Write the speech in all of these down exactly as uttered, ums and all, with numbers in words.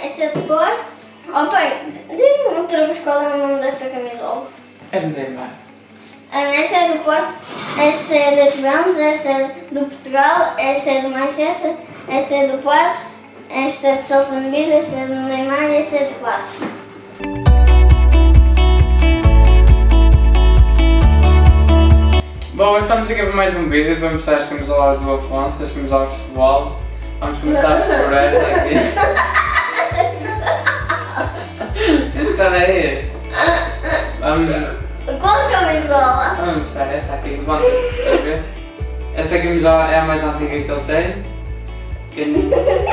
esta é de Porto. Oh pai, diz-me outra vez qual é o nome desta camisola. É de Neymar. Esta é do Porto, esta é das Juventus, esta é do Portugal, esta é do Manchester, esta é do Porto, esta é de Soltan Vida, esta é do Neymar e esta é de Passos. Bom, hoje estamos aqui para mais um vídeo para mostrar as camisolas do Afonso, as camisolas de futebol. Vamos começar por esta aqui. Então é este. Vamos... Qual camisola? Vamos mostrar esta aqui de banco. Estás a ver? Esta camisola é a mais antiga que ele tem. Que...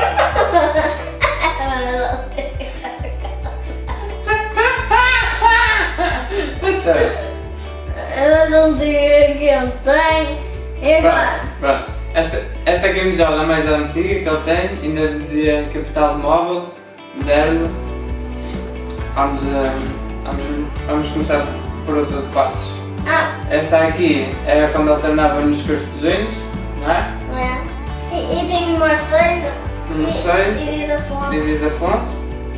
Então... Eu não digo que ele tem. E agora? Pronto, pronto. Esta, esta camisola é a mais antiga que ele tem, ainda dizia Capital Móvel, moderno. Vamos, uh, vamos, vamos começar por outra de Passos. Ah. Esta aqui era quando ele treinava nos Castezinhos, não é? É. E, e tem umas seis. Número seis. E diz Afonso. Diz Afonso.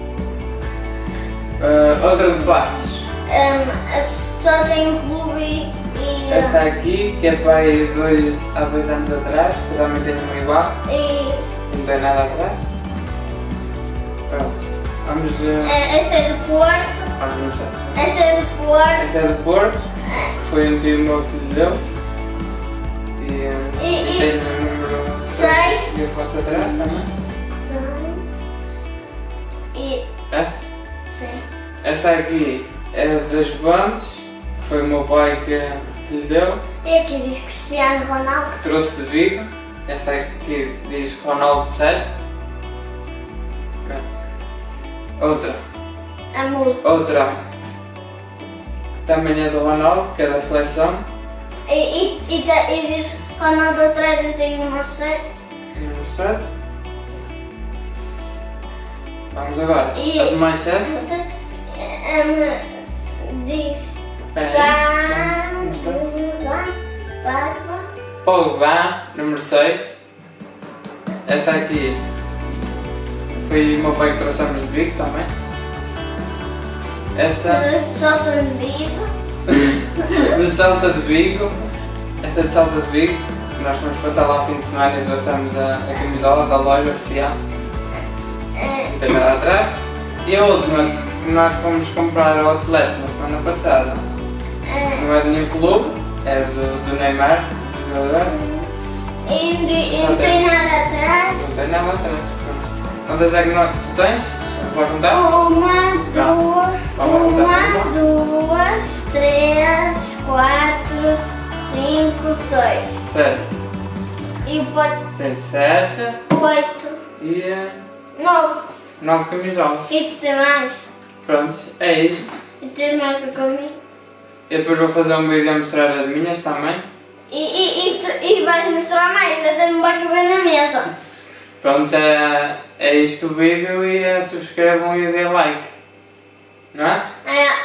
Uh, outra de Passos. Um, só tem um clube e... e Esta aqui, que é de vai dois, há dois anos atrás, que eu também tenho uma igual. E... Não tem nada atrás. Pronto. Vamos... Uh, esta é do Porto. vamos mostrar. Esta é do Porto. Esta é do Porto, que foi um tio meu que lhe deu. E, uh, E- e e- tem o número seis. e eu faço atrás também. E... Esta? Sim. Esta aqui é das Juventus, que foi o meu pai que, que lhe deu, E aqui diz Cristiano Ronaldo. que trouxe de Vigo. Esta aqui diz Ronaldo sete. Pronto. Outra. Amor. Outra. Que também é do Ronaldo, que é da seleção. E, e, e, tá- e diz Ronaldo atrás e tem número sete. Número sete. Vamos agora. E- A de Manchester. Esta um, diz Espera aí. Vamos mostrar. Pogba. Pogba, número seis. Esta aqui foi o meu pai que trouxemos de Vigo também. Esta Solta de Vigo. de Salta de Vigo. Esta é de Salta de Vigo. Nós fomos passar lá o fim de semana e trouxemos a, a camisola da loja oficial. É, Não tem nada atrás. E a última que nós fomos comprar ao atleta na semana passada. é, Não é de nenhum clube, é do, do Neymar, do jogador. e, de- e não tem nada atrás. Não tem nada atrás. Quantas é que nós, tu tens? Vou contar? Uma, duas, Vamos contar por uma, duas, três, quatro, cinco, seis. Sete. E pode Tem sete oito, e eh, nove. nove camisolas. E tu tem mais? Pronto, é isto. E tens mais do que a mim? Eu depois vou fazer um vídeo a mostrar as minhas também. E, e, e, tu- e vais mostrar mais, até não vai caber na mesa. Pronto, é, é isto o vídeo e eh, subscrevam e dê like. Não é? É.